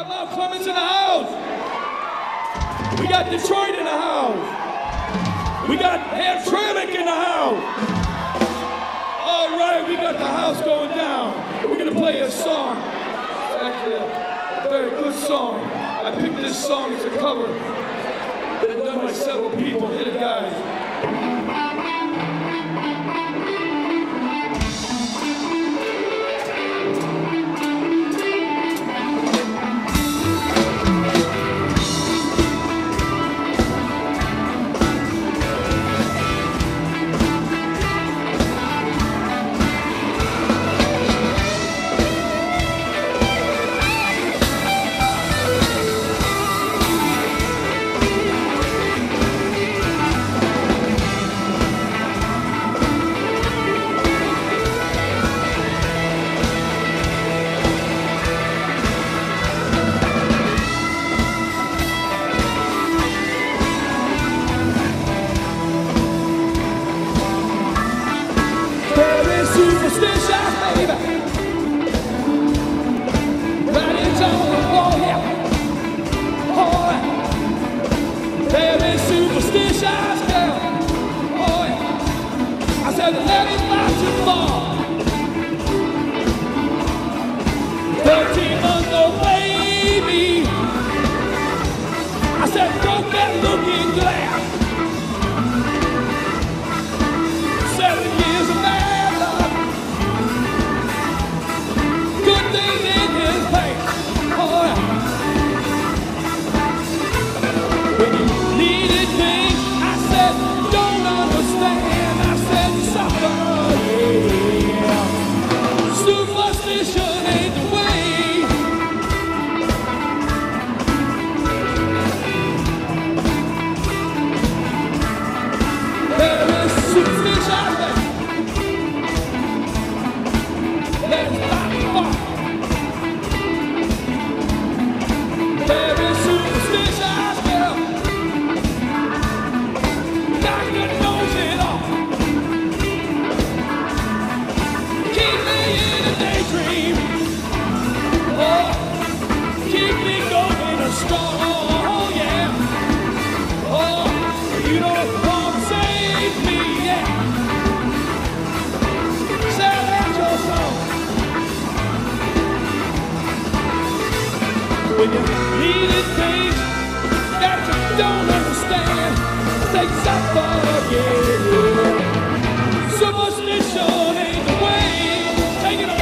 Mount Clemens in the house. We got Detroit in the house. We got Hamtramck in the house. All right, we got the house going down. We're gonna play a song. It's actually a very good song. I picked this song as a cover. Been done by several people. Hit it, guys. Superstitious, baby. Writings on the wall, yeah. Oh, yeah. Very superstitious, girl. Oh, yeah. I said, let it not too far. 13 months old baby. I said, broke that looking glass. 7 years of marriage. When you needed me, I said, don't understand. I said, suffer, yeah. Superstition ain't the way. There is superstition, baby. Let's not fall. There is superstition, girl. Doctor knows it all. Keep me in a daydream. Oh, keep me going strong. Oh, yeah. Oh, you don't want to save me, yeah. Say that your song. When you needed things that you don't understand, they suffer, yeah. Superstition ain't the way. Take it on.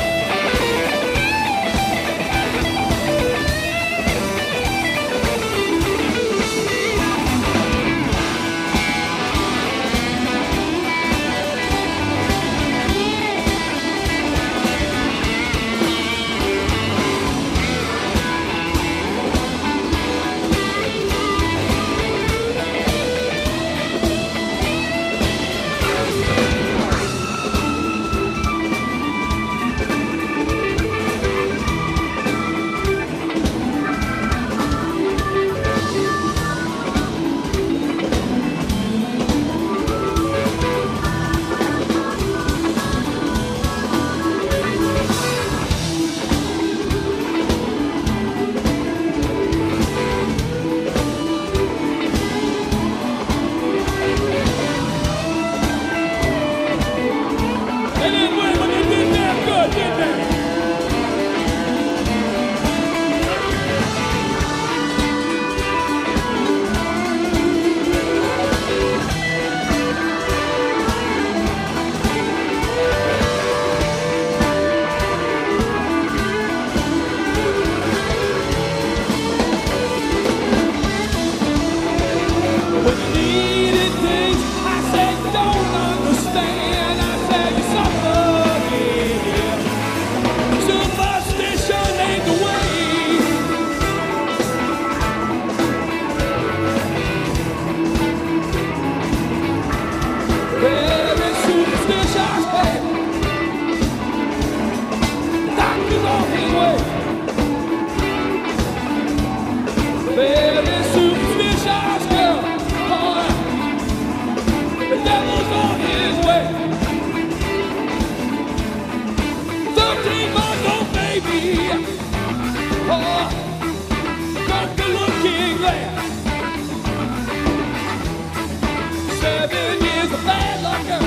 a bad lucker.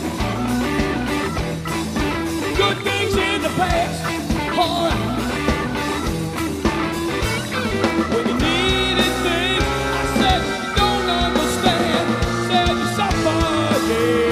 Good things in the past. Alright. When you needed things, I said you don't understand. Said you suffer, yeah.